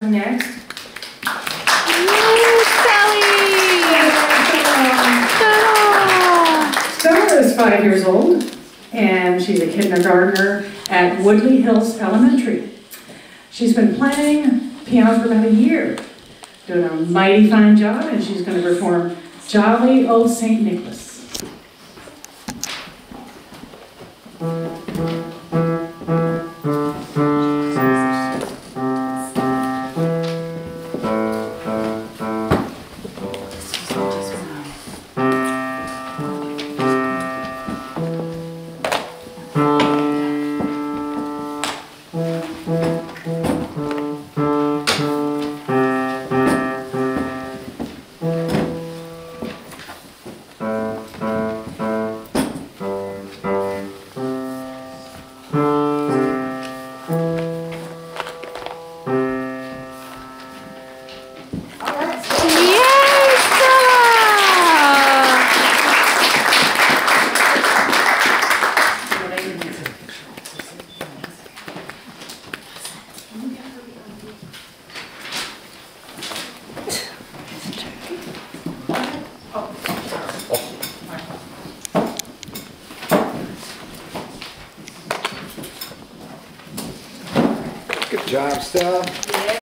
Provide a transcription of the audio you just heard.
Next. Stella is 5 years old, and she's a kindergartner at Woodley Hills Elementary. She's been playing piano for about a year, doing a mighty fine job, and she's going to perform Jolly Old St. Nicholas. Good job, Stella.